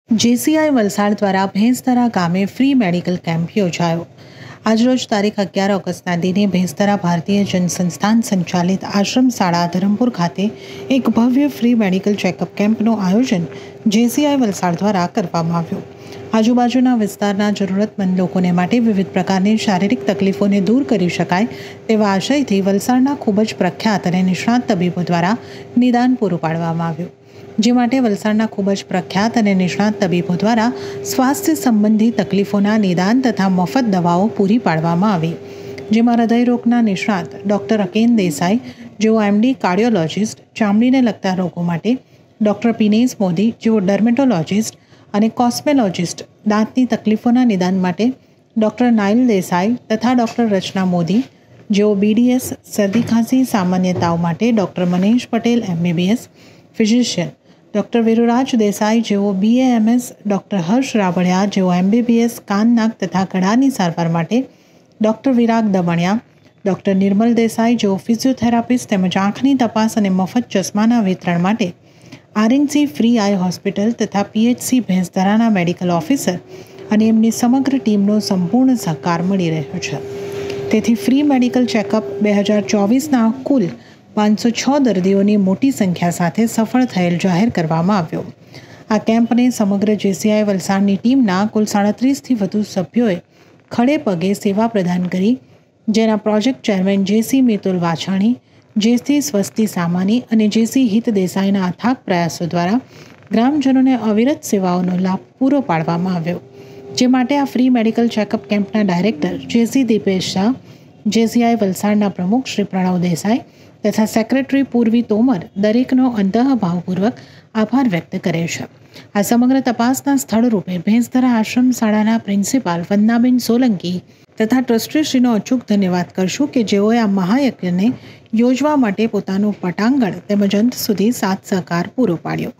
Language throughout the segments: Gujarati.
જેસીઆઈ વલસાડ દ્વારા ભેંસધરા ગામે ફ્રી મેડિકલ કેમ્પ યોજાયો। આજરોજ તારીખ 11 ઓગસ્ટના દિને ભેંસધરા ભારતીય જનસંસ્થાન સંચાલિત આશ્રમ શાળા ધરમપુર ખાતે એક ભવ્ય ફ્રી મેડિકલ ચેકઅપ કેમ્પનું આયોજન જેસીઆઈ વલસાડ દ્વારા કરવામાં આવ્યું। આજુબાજુના વિસ્તારના જરૂરતમંદ લોકોને માટે વિવિધ પ્રકારની શારીરિક તકલીફોને દૂર કરી શકાય તેવા આશયથી વલસાડના ખૂબ જ પ્રખ્યાત અને નિષ્ણાત તબીબો દ્વારા નિદાન પૂરું પાડવામાં આવ્યું, જે માટે વલસાડના ખૂબ જ પ્રખ્યાત અને નિષ્ણાત તબીબો દ્વારા સ્વાસ્થ્ય સંબંધી તકલીફોના નિદાન તથા મફત દવાઓ પૂરી પાડવામાં આવી, જેમાં હૃદયરોગના નિષ્ણાત ડૉક્ટર અકેન દેસાઈ, જેઓ એમડી કાર્ડિયોલોજિસ્ટ, ચામડીને લગતા રોગો માટે ડૉક્ટર પિનેશ મોદી, જેઓ ડર્મેટોલોજિસ્ટ અને કોસ્મેલોજિસ્ટ, દાંતની તકલીફોના નિદાન માટે ડૉક્ટર નાઇલ દેસાઈ તથા ડૉક્ટર રચના મોદી, જેઓ બીડીએસ, શરદી ખાંસી, સામાન્ય તાવ માટે doctor Manesh Patel MBBS, physician doctor Viruraj Desai, જેઓ BAMS, ડૉક્ટર હર્ષ રાવળિયા, જેઓ MBBS, કાન, નાક તથા ગળાની સારવાર માટે ડૉક્ટર વિરાગ દમણિયા, ડૉક્ટર નિર્મલ દેસાઈ, જેઓ ફિઝિયોથેરાપિસ્ટ તેમજ આંખની તપાસ અને મફત ચશ્માના વિતરણ માટે RNC ફ્રી આઈ હોસ્પિટલ તથા PHC ભેંસધરાના મેડિકલ ઓફિસર અને એમની સમગ્ર ટીમનો સંપૂર્ણ સહકાર મળી રહ્યો છે। તેથી ફ્રી મેડિકલ ચેકઅપ 2024ના કુલ 506 દર્દીઓની મોટી સંખ્યા સાથે સફળ થયેલ જાહેર કરવામાં આવ્યો। આ કેમ્પને સમગ્ર જેસીઆઈ વલસાડની ટીમના કુલ 37થી વધુ સભ્યોએ ખડે પગે સેવા પ્રદાન કરી, જેના project chairman JC Mitul Vachhani, JC Swasti Samani અને JC હિત દેસાઈના અથાગ પ્રયાસો દ્વારા ગ્રામજનોને અવિરત સેવાઓનો લાભ પૂરો પાડવામાં આવ્યો, જે માટે આ ફ્રી મેડિકલ ચેકઅપ કેમ્પના director JC Dipesh Shah, JCI વલસાડના પ્રમુખ શ્રી પ્રણવ દેસાઈ તથા સેક્રેટરી પૂર્વી તોમર દરેકનો અંતઃભાવપૂર્વક આભાર વ્યક્ત કરે છે। આ સમગ્ર તપાસના સ્થળ રૂપે ભેંસધરા આશ્રમ શાળાના પ્રિન્સિપાલ વંદનાબેન સોલંકી તથા ટ્રસ્ટીશ્રીનો અચૂક ધન્યવાદ કરશું કે જેઓએ આ મહાયજ્ઞને યોજવા માટે પોતાનું પટાંગણ તેમજ અંત સુધી સાથ સહકાર પૂરો પાડ્યો।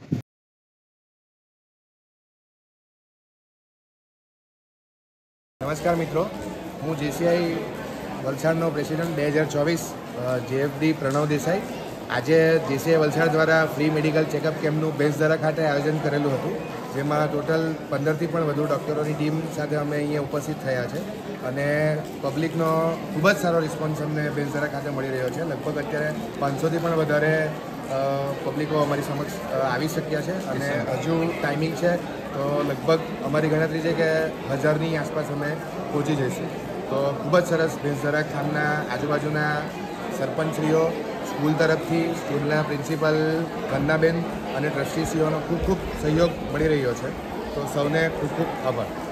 નમસ્કાર મિત્રો, હું જેસીઆઈ વલસાડનો પ્રેસિડેન્ટ 2024 JFD પ્રણવ દેસાઈ। આજે જેસીઆઈ વલસાડ દ્વારા ફ્રી મેડિકલ ચેકઅપ કેમ્પનું ભેંસધરા ખાતે આયોજન કરેલું હતું, જેમાં ટોટલ 15થી પણ વધુ ડૉક્ટરોની ટીમ સાથે અમે અહીંયા ઉપસ્થિત થયા છે અને પબ્લિકનો ખૂબ જ સારો રિસ્પોન્સ અમને ભેંસધરા ખાતે મળી રહ્યો છે। લગભગ અત્યારે 500થી પણ વધારે પબ્લિકો અમારી સમક્ષ આવી શક્યા છે અને હજુ ટાઈમિંગ છે તો લગભગ અમારી ગણતરી છે કે 1000ની આસપાસ અમે પહોંચી જઈશું। તો ખૂબ જ સરસ ભેંસધરા ખાનના આજુબાજુના સરપંચશ્રીઓ, સ્કૂલ તરફથી સ્કૂલના પ્રિન્સિપલ વંદનાબેન અને ટ્રસ્ટીશ્રીઓનો ખૂબ ખૂબ સહયોગ મળી રહ્યો છે, તો સૌને ખૂબ ખૂબ આભાર।